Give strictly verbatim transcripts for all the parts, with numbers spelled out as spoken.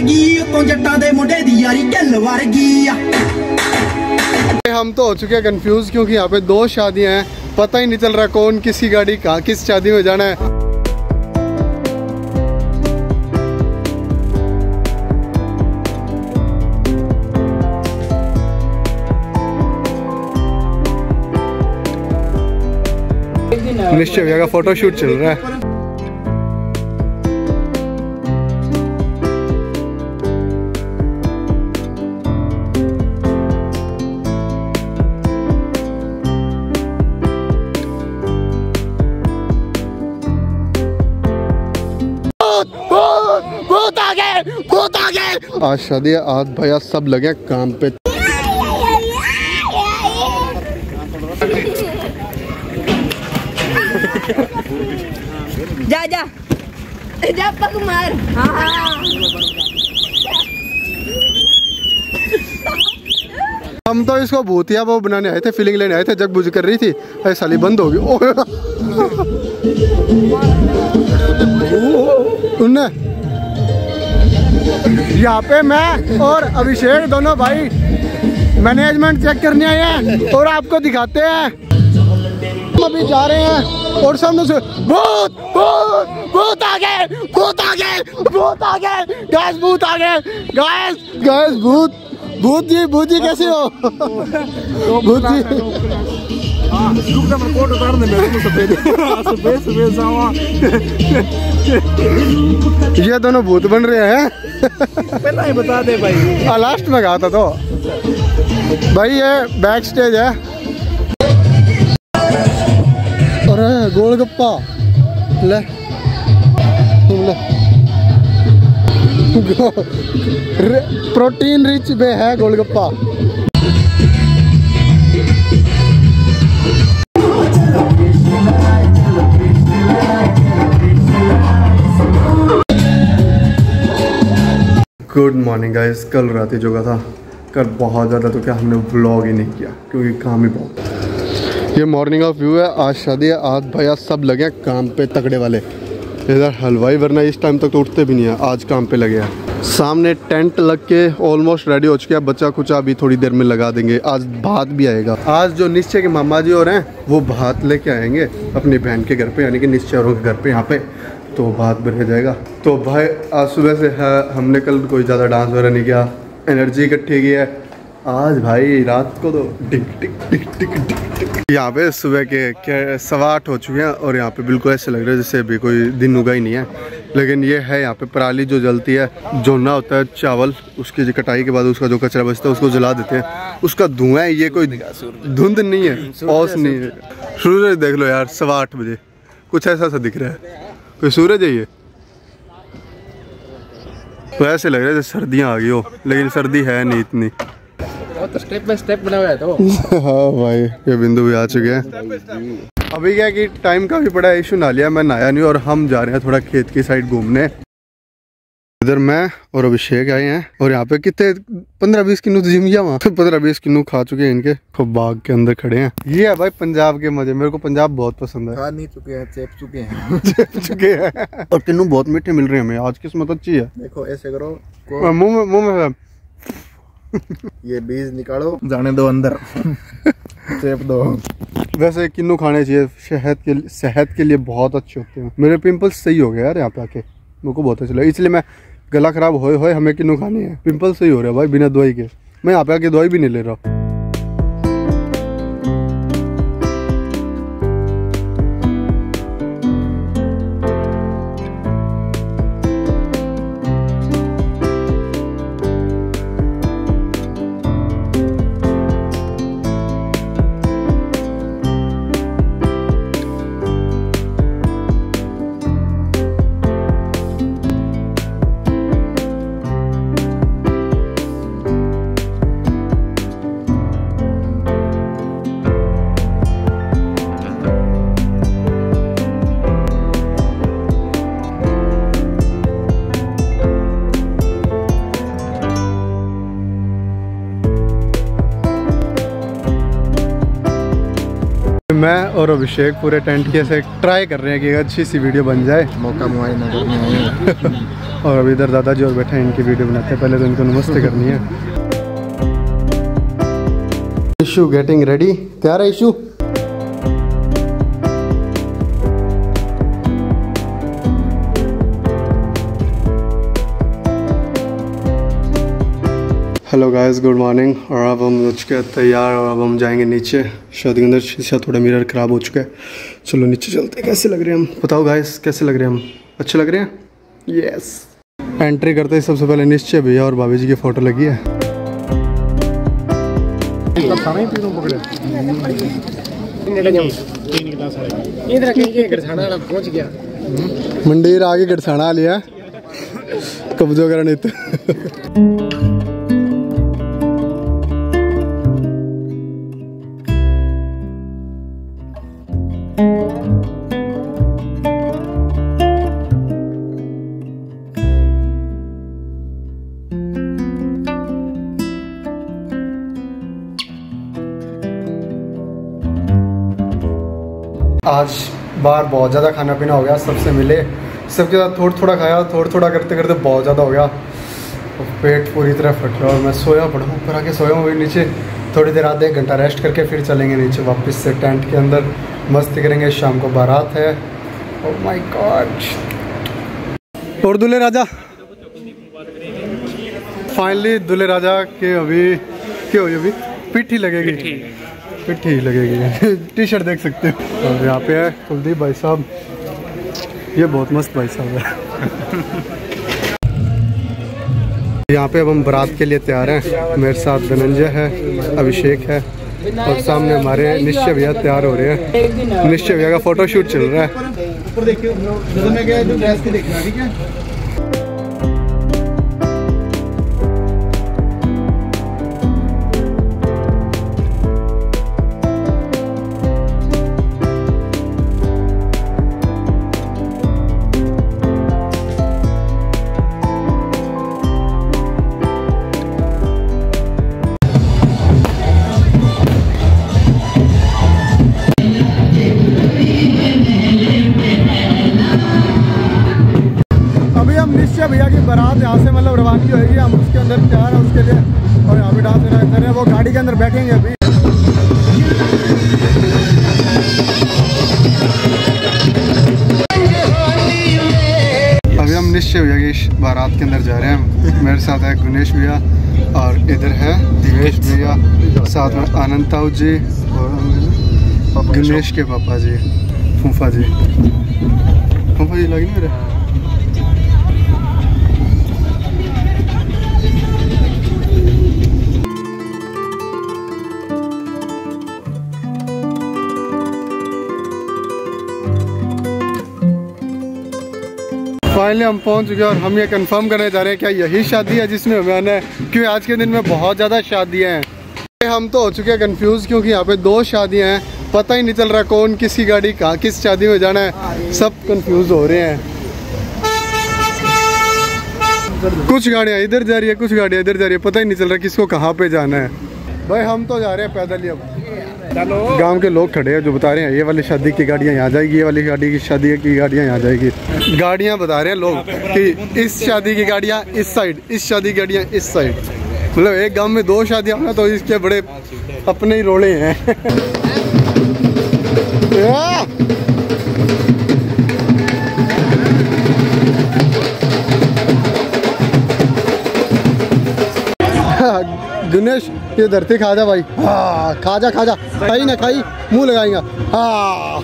वर्गी तो जट्टा दे मुंडे दी यारी ढिल वर्गी। हम तो हो चुके हैं कंफ्यूज क्योंकि यहाँ पे दो शादियां हैं, पता ही नहीं चल रहा कौन किसी गाड़ी कहाँ किस शादी में जाना है। निश्चय भैया का फोटो शूट चल रहा है। भूत आ गए, भूत आ गए। आज शादी है, आज भैया सब लगे काम पे। जा जा जा पक मार। हाँ हम तो इसको भूतिया वो बनाने आए थे, फीलिंग लेने आए थे, जग बुझ कर रही थी, ऐसा साली बंद होगी। उन्ने यहाँ पे मैं और अभिषेक दोनों भाई मैनेजमेंट चेक करने आए हैं और आपको दिखाते हैं। हम अभी जा रहे हैं और सामने से भूत भूत भूत आ गए, भूत आ गए, भूत आ गए, गैस भूत आ गए, गैस गैस भूत भूत जी भूत जी कैसे हो? भूत जी कोट उतारने में सफेद सफेद सफेद सावा। ये दोनों भूत बन रहे हैं। पहला ही बता दे भाई। लास्ट में कहा था तो भाई ये बैक स्टेज है। अरे गोलगप्पा ले ले, प्रोटीन रिच में है गोलगप्पा। Good morning guys. कल रात ही जोगा था, कल बहुत ज़्यादा तो क्या हमने व्लॉग ही नहीं किया क्योंकि काम ही बहुत। ये मॉर्निंग ऑफ व्यू है, आज शादी है, आज भैया सब लगे काम पे तगड़े वाले। इधर हलवाई वरना इस टाइम तक तो उठते भी नहीं है, आज काम पे लगे हैं। सामने टेंट लग के ऑलमोस्ट रेडी हो चुके हैं, बच्चा कुचा भी थोड़ी देर में लगा देंगे। आज भात भी आएगा। आज जो निश्चय के मामा जी हो रहे हैं वो भात लेके आएंगे अपनी बहन के घर पे, यानी कि निश्चय औरों के घर पे यहाँ पे, तो भात बन जाएगा। तो भाई आज सुबह से है, हमने कल कोई ज़्यादा डांस वगैरह नहीं किया, एनर्जी इकट्ठी की है। आज भाई रात को तो टिक टिक टिक टिक टिक टिक। यहाँ पे सुबह के क्या सवा आठ हो चुके हैं और यहाँ पे बिल्कुल ऐसे लग रहा है जैसे अभी कोई दिन उगा ही नहीं है। लेकिन ये है यहाँ पे पराली जो जलती है, जोना होता है चावल, उसकी कटाई के बाद उसका जो कचरा बचता है उसको जला देते हैं, उसका धुआं है। ये कोई धुंध नहीं है, औस नहीं है। सूरज देख लो यार, सवा आठ बजे कुछ ऐसा सा दिख रहा है, कोई सूरज है ये? तो ऐसे लग रहा है जैसे सर्दियाँ आ गई हो, लेकिन सर्दी है नहीं इतनी। तो स्टेप बाय स्टेप बना हुआ है तो। हाँ भाई ये बिंदु भी आ चुके हैं। अभी क्या कि टाइम का भी बड़ा इशू ना लिया, मैं नहाया नहीं और हम जा रहे हैं थोड़ा खेत की साइड घूमने। इधर मैं और अभिषेक आए हैं और यहाँ पे कितने पंद्रह बीस किलो जिम किया वहाँ, पंद्रह बीस किलो खा चुके हैं इनके, तो बाग के अंदर खड़े हैं। ये है भाई पंजाब के मजे, मेरे को पंजाब बहुत पसंद है। खा नहीं चुके हैं, चेप चुके हैं। चेप चुके हैं और किन्नू बहुत मीठे मिल रहे हैं हमें आज, किस्मत अच्छी है। देखो ऐसे करो, मुँह में मुँह में ये बीज निकालो, जाने दो अंदर, चेप दो। वैसे किन्नू खाने चाहिए, सेहत के सेहत के लिए बहुत अच्छे होते हैं। मेरे पिंपल्स सही हो गए यार यहाँ पे आके, मेरे को बहुत अच्छा लगा, इसलिए मैं गला खराब होए होए हमें किन्नू खानी है। पिंपल्स सही हो रहे हैं भाई बिना दवाई के, मैं यहाँ पे आके दवाई भी नहीं ले रहा। और अभिषेक पूरे टेंट के से ट्राई कर रहे हैं कि एक अच्छी सी वीडियो बन जाए। मौका मुआई नगर में आए। और अभी इधर दादाजी और बैठे हैं, इनकी वीडियो बनाते हैं। पहले तो इनको नमस्ते करनी है। इशू गेटिंग रेडी, तैयार है Ishu? Hello guys, good morning. और अब हम हो चुके हैं तैयार और अब हम जाएंगे नीचे। शायद के अंदर शीशा थोड़ा मिरर ख़राब हो चुका है। चलो नीचे चलते हैं। कैसे लग रहे हैं हम? बताओ गाइस, कैसे लग रहे हैं हम? अच्छे लग रहे हैं? यस। एंट्री करते ही सबसे पहले निश्चय भैया और भाभी जी की फ़ोटो लगी है। मंडीर आगे गड़साना लिया कब्जो करने तो। आज बाहर बहुत ज़्यादा खाना पीना हो गया, सबसे मिले, सबके साथ थोड़ा थोड़ा खाया, थोड़ा थोड़ा करते करते बहुत ज़्यादा हो गया और पेट पूरी तरह फट रहा। और मैं सोया पड़ा हूँ, ऊपर आके सोया हूँ नीचे। थोड़ी देर आधे एक घंटा रेस्ट करके फिर चलेंगे नीचे वापस से टेंट के अंदर, मस्ती करेंगे। शाम को बारात है। Oh my god. और दूल्हे राजा फाइनली, दूल्हे राजा के अभी क्या हुई? अभी पिट्ठी लगेगी, पिट्ठी लगेगी। टी शर्ट देख सकते हो। और यहाँ पे है कुलदीप भाई साहब, ये बहुत मस्त भाई साहब है। यहाँ पे अब हम बारात के लिए तैयार हैं। मेरे साथ धनंजय है, अभिषेक है और सामने हमारे निश्चय भैया तैयार हो रहे हैं। निश्चय भैया का फोटो शूट चल रहा है। ऊपर देखियो, मैं गया तो ड्रेस के देखना, ठीक है? भैया की बारात यहाँ से मतलब रवानगी होगी, हम उसके अंदर तैयार हैं उसके लिए। और यहाँ पे डांस कर रहे हैं, वो गाड़ी के अंदर बैठेंगे अभी। अभी हम निश्चय भैया की बारात के अंदर जा रहे हैं। मेरे साथ है गुनेश भैया और इधर है दिवेश भैया, साथ में आनंद ताऊ जी और गुनेश के पापा जी, फूफा जी। फूफा जी लगी नहीं मेरे? फाइनली हम पहुंच चुके हैं और हम ये कंफर्म करने जा रहे हैं क्या यही शादी है जिसमें हमें आना है, क्योंकि आज के दिन में बहुत ज़्यादा शादियां हैं। हम तो हो चुके हैं कंफ्यूज, क्योंकि यहाँ पे दो शादियां हैं, पता ही नहीं चल रहा कौन किसी गाड़ी कहाँ किस शादी में जाना है। सब कंफ्यूज हो रहे हैं। कुछ गाड़ियाँ इधर जा रही है, कुछ गाड़ियाँ इधर जा रही है, पता ही नहीं चल रहा किसको कहाँ पे जाना है। भाई हम तो जा रहे हैं पैदल ही। अब गांव के लोग खड़े हैं जो बता रहे हैं ये वाली शादी की गाड़ियाँ यहाँ जाएगी, ये वाली शादी की शादी की गाड़ियाँ यहाँ जाएगी। गाड़ियाँ बता रहे हैं लोग कि इस शादी की गाड़ियाँ इस साइड, इस शादी की गाड़ियाँ इस साइड। मतलब एक गांव में दो शादियाँ होना तो इसके बड़े अपने ही रोड़े हैं। गणेश ये धरती खा जा भाई। हाँ खा जा खा जा, खाई ना खाई मुंह लगाएगा। हाँ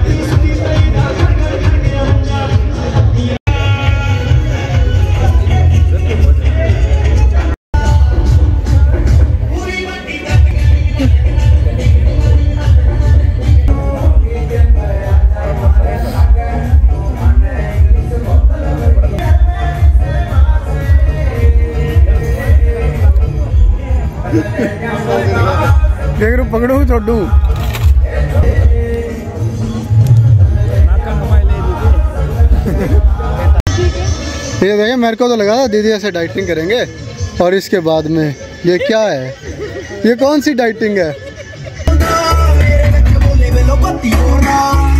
देख रू पकड़ू छोड़ू। ये देखिए मेरे को तो लगा था दीदी ऐसे डाइटिंग करेंगे और इसके बाद में ये क्या है, ये कौन सी डाइटिंग है? पत्ती होना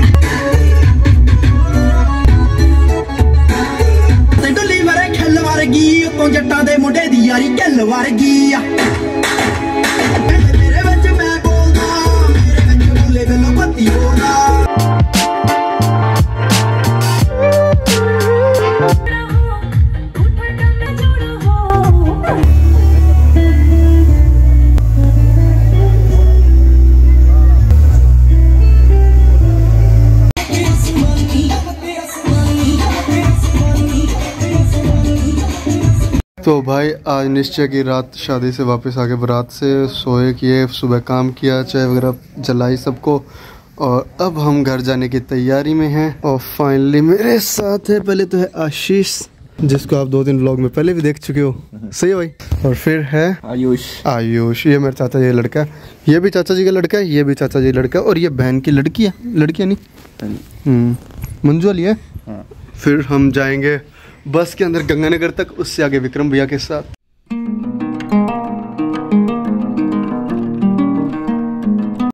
डुली मरे खिल वर्गी उतों जट्टां दे मुंडे दी यारी किल वर्गी मेरे विच मैं बोलदा मेरे विच बोले गल पत्ती होना तो भाई आज निश्चय की रात शादी से वापस आके बारात से सोए किए, सुबह काम किया, चाय वगैरह जलाई सबको, और अब हम घर जाने की तैयारी में हैं। और फाइनली मेरे साथ है, पहले तो है आशीष जिसको आप दो तीन व्लॉग में पहले भी देख चुके हो, सही है भाई। और फिर है आयुष। आयुष ये मेरा चाचा जी का लड़का है, ये भी चाचा जी का लड़का है, ये भी चाचा जी का लड़का है, और ये बहन की लड़की है, लड़की है नहीं हम्म मंजू वाली है। फिर हम जाएंगे बस के अंदर गंगानगर तक, उससे आगे विक्रम भैया के साथ।